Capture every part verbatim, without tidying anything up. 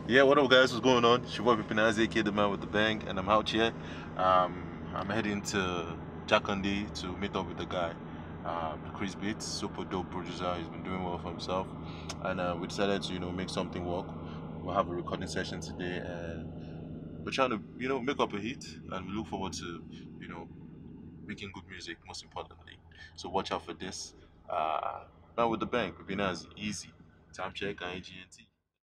Yeah, what up guys, what's going on? It's your boy Pipinazi, aka the man with the bang, and I'm out here. Um, I'm heading to Jakande to meet up with the guy, um, Chris Beats, super dope producer. He's been doing well for himself, and uh, we decided to, you know, make something work. We'll have a recording session today, and we're trying to, you know, make up a hit, and we look forward to, you know, making good music, most importantly. So watch out for this. Uh, man with the bang, Pipinazi, easy. Time check, I G N T.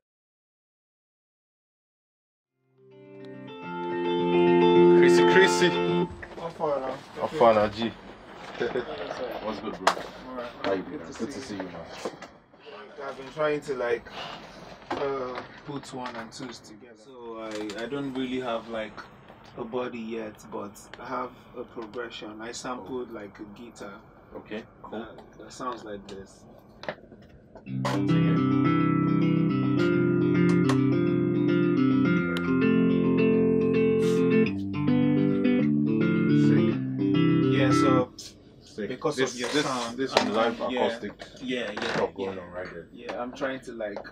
Chrissy, Chrissy. I'm fine now. I'm fine, now, G. What's What's good, bro? Alright. How you Good doing? to Good to see see you, man. I've been trying to like uh, put one and twos together. So I, I don't really have like a body yet, but I have a progression. I sampled like a guitar. Okay, cool. That, that sounds like this. Yeah, so Sick. because this, of your this, sound, this I'm- live yeah, acoustic yeah, yeah, stuff yeah. going on right there. Yeah, I'm trying to like,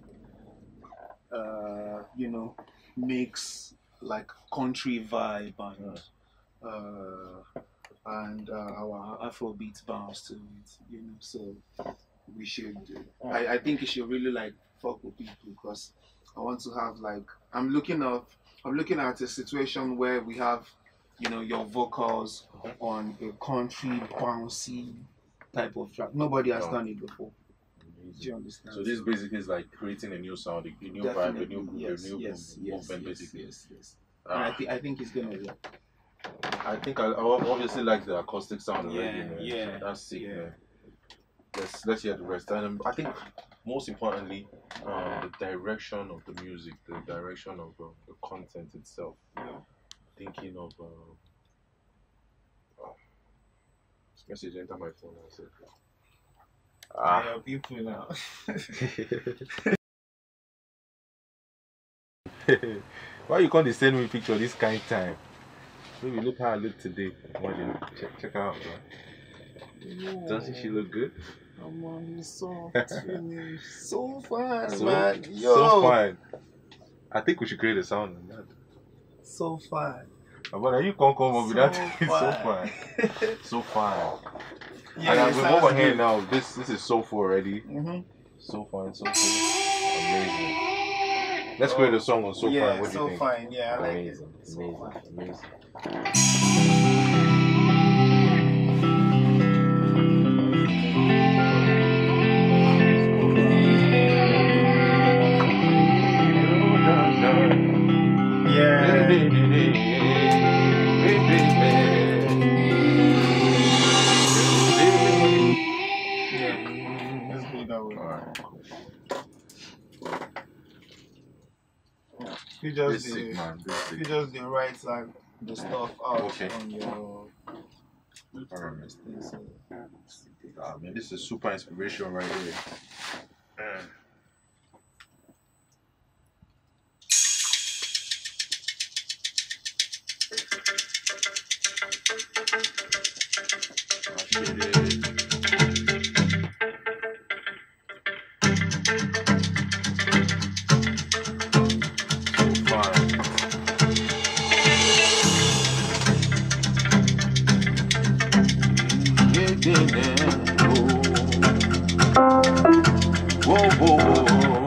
uh, you know, mix like country vibe and uh, and uh, our Afrobeat bounce to it, you know. So we should. I I think you should really like fuck with people because I want to have like I'm looking up. I'm looking at a situation where we have, you know, your vocals on a country bouncy type of track. Nobody has Oh. done it before. Do you Amazing. understand? So this basically is like creating a new sound, a new vibe, a Definitely, new group, yes, a new yes, move- yes, movement, yes, basically. yes, yes. And I Ah, think I think it's gonna work. I think I, I obviously like the acoustic sound already, Yeah, man. yeah, That's sick, yeah. man. Let's let's hear the rest. And um, I think most importantly, um, the direction of the music, the direction of uh, the content itself. Yeah. Thinking of uh, oh, this message enter my phone. I said, I help you pull out. why you can't send me picture this kind of time? Maybe look how I look today. Imagine, check check her out, man. Doesn't she look good? Come on, he's so so fine, So, man. Yo, so fine. I think we should create a sound on that. so fine. But you can't come up with that. So It's so fine. fine. So fine. Yeah, and it I'm sounds over here good. now. This this is so full already. Mm-hmm. So fine, so cool. Amazing. Let's create a song on So Yeah, Fine. What do so you think? fine. Yeah, I like Amazing, it. So amazing, fine. amazing. Yeah. Yeah. Let's go that way. Alright, cool. You just This sick, the, man. This you sick. just the right like the stuff out Okay. on your. Alright. So, Ah, man, this is super inspiration right here. Ah, shit. So fine. Yeah, yeah, yeah. Whoa, whoa, whoa, whoa.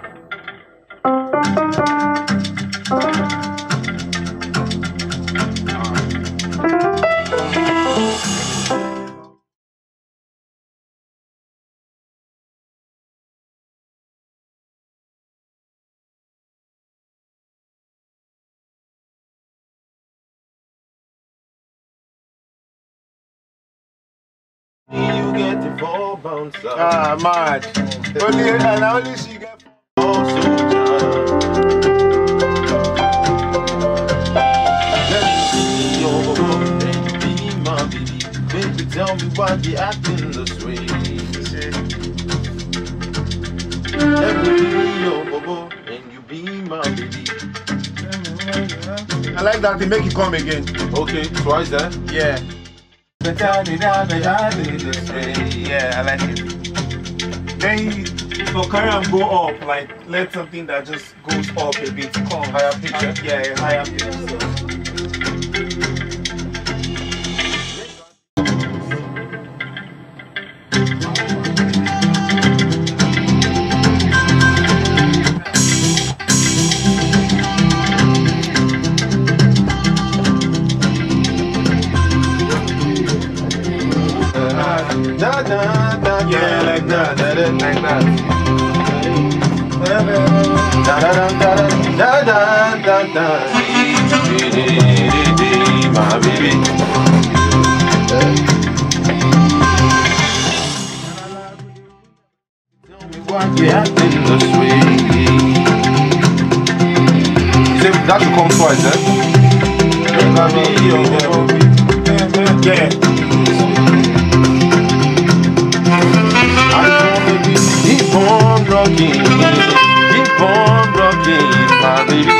You get the four bounce up. ah, mad. Only and only she get. Oh, soldier. Let me see your baby, be my baby. Baby, tell me why you acting this way. Let me be your bobo, and you be my baby. I like that they make it come again. Okay, twice that. Yeah. But tell me now that I did this way. Yeah, I like it. Then For carry and go up, like let something that just goes up a bit come. Higher pitch, Uh, yeah, yeah, higher pitch. So. Da, da, da, Yeah, like that. da, da, like that. Da da da da da da da da. Dee, dee, dee, dee, my baby. Tell me why you acting this way. You say that should come twice, eh? Yeah. Keep on rocking, keep on rocking, my baby.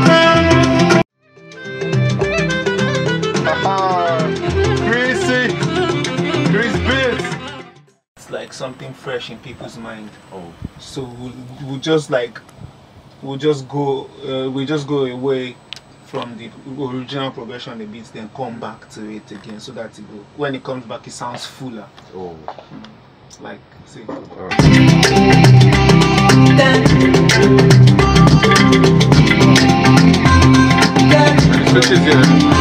Chrissy, Chris Beats. It's like something fresh in people's mind. Oh, So we'll, we'll just like we'll just go uh, we just go away from the original progression of the beats, then come back to it again, so that it will, when it comes back, it sounds fuller. oh. Like, see. Switches here.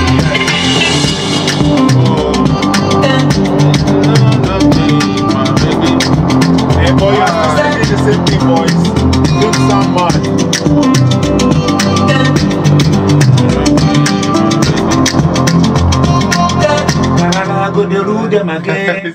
Hey boy, you are still saying the same thing, boys. Don't sound mad. I go the road them again.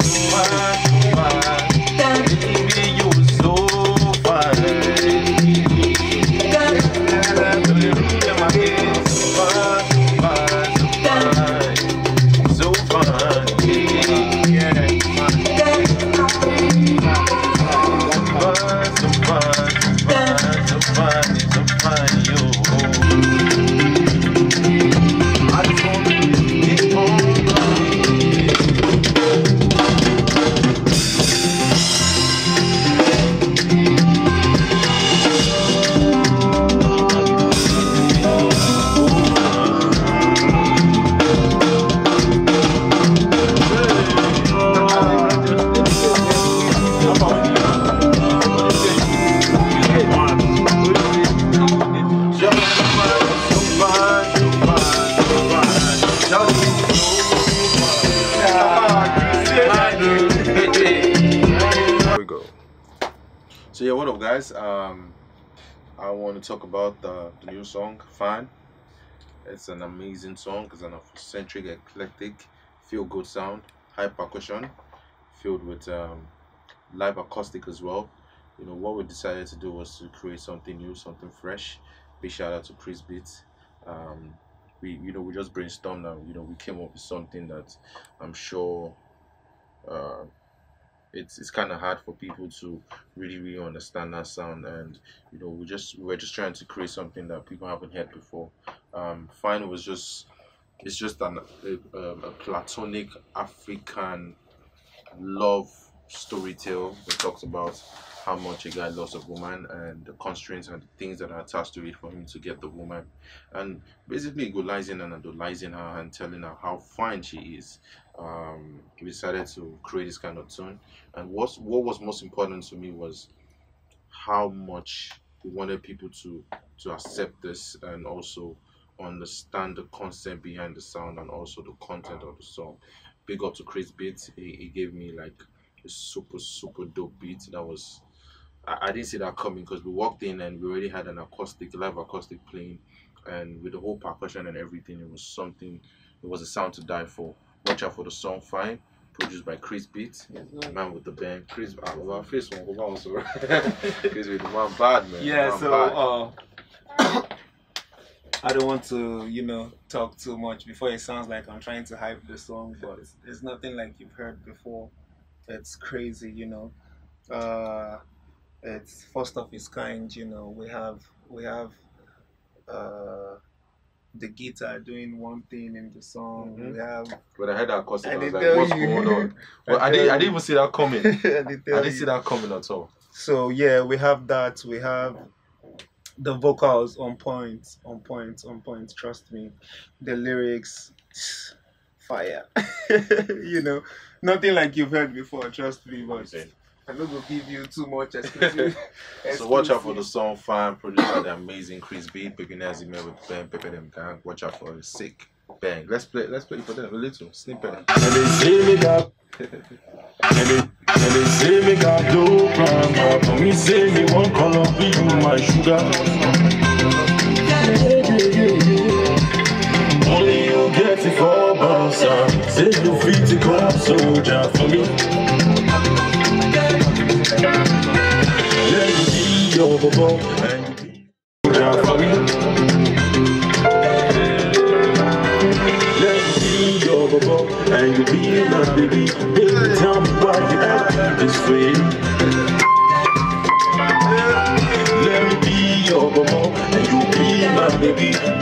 So yeah, what up guys? Um, I want to talk about the, the new song, Fine. It's an amazing song. It's an Afrocentric, eclectic, feel-good sound, high percussion, filled with um, live acoustic as well. You know, what we decided to do was to create something new, something fresh. Big shout out to Chris Beats. Um, we, you know, we just brainstormed and, you know, we came up with something that I'm sure uh, it's it's kind of hard for people to really really understand that sound, and you know we just we're just trying to create something that people haven't heard before. um Fine was just it's just an a, a platonic African love story tale that talks about how much a guy loves a woman and the constraints and the things that are attached to it for him to get the woman, and basically equalizing and idolizing her and telling her how fine she is. Um, we decided to create this kind of tune, and what's, what was most important to me was how much we wanted people to to accept this and also understand the concept behind the sound and also the content of the song. Big up to Chris Beats. He, he gave me like a super super dope beat that was I, I didn't see that coming, because we walked in and we already had an acoustic live acoustic playing, and with the whole percussion and everything, it was something, it was a sound to die for. Watch out for the song Fine, produced by Chris Beats, the man with the band. Chris, ah, well, face one, go on, so Chris with the man bad, man. Yeah, man so bad. uh I don't want to, you know, talk too much before it sounds like I'm trying to hype the song, but it's, it's nothing like you've heard before. It's crazy, you know. Uh, it's first of its kind, you know. We have we have uh, the guitar doing one thing in the song. Mhm. We have. When I heard that acoustic, I, I was did like, tell "What's you. going on?" Well, I, I didn't. tell I didn't even see that coming. I did I tell didn't you. see that coming at all. So yeah, we have that. We have the vocals on point, on point, on point. Trust me, the lyrics, fire. You know, nothing like you've heard before. Trust me, but I'm not gonna give you too much exclusive. So watch out for the song Fine, produced by the amazing Chris Beat, Pepe Nazi man with Ben, Pepe them gang. Watch out for the sick bang. Let's play let's play it for them a little snippet. And they say me got and they, and they say me got no problem. But me say me one color be you my sugar. Only you get it for bouncer. Say you fit to come soldier for me. Let me be your bubble and you be soldier for me. Let me be your bubble and you be my baby. Baby, tell me why you act this way. Let me be your bubble and you be my baby.